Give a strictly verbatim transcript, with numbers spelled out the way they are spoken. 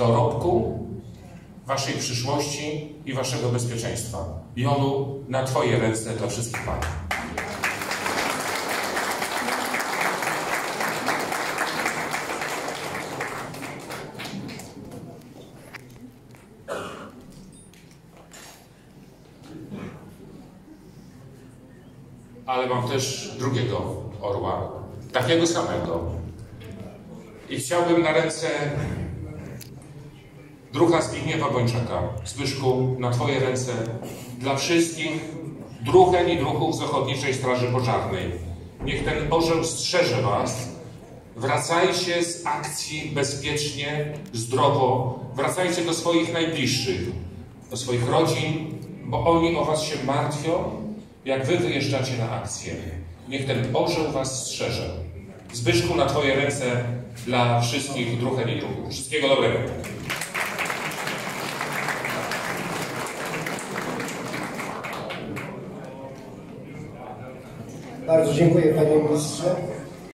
dorobku, waszej przyszłości i waszego bezpieczeństwa. Jolu, na twoje ręce dla wszystkich pań. Ale mam też drugiego orła, takiego samego. I chciałbym na ręce druha Zbigniewa Bończaka, Zbyszku, na twoje ręce dla wszystkich druhen i druhów z Ochotniczej Straży Pożarnej. Niech ten orzeł strzeże was. Wracajcie z akcji bezpiecznie, zdrowo. Wracajcie do swoich najbliższych, do swoich rodzin, bo oni o was się martwią, jak wy wyjeżdżacie na akcję. Niech ten orzeł was strzeże. Zbyszku, na twoje ręce dla wszystkich druhen i druhów. Wszystkiego dobrego. Bardzo dziękuję, panie ministrze.